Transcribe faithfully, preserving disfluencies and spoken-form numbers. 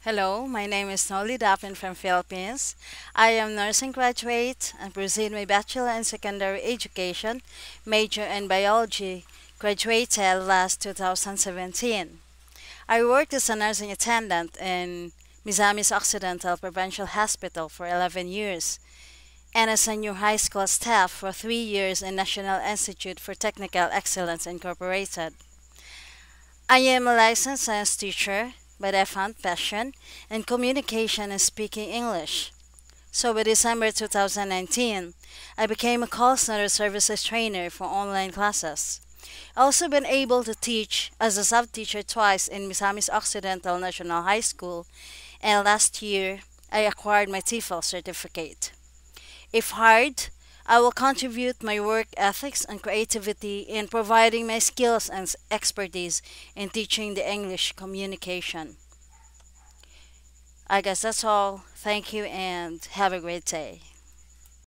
Hello, my name is Noli Dapin from Philippines. I am nursing graduate and pursued my bachelor in secondary education, major in biology, graduated last two thousand seventeen. I worked as a nursing attendant in Misamis Occidental Provincial Hospital for eleven years and as a new high school staff for three years in National Institute for Technical Excellence Incorporated. I am a licensed science teacher, but I found passion in communication and speaking English. So by December two thousand nineteen, I became a call center services trainer for online classes. I also been able to teach as a sub-teacher twice in Misamis Occidental National High School, and last year I acquired my TEFL certificate. If hired, I will contribute my work ethics and creativity in providing my skills and expertise in teaching the English communication. I guess that's all. Thank you and have a great day.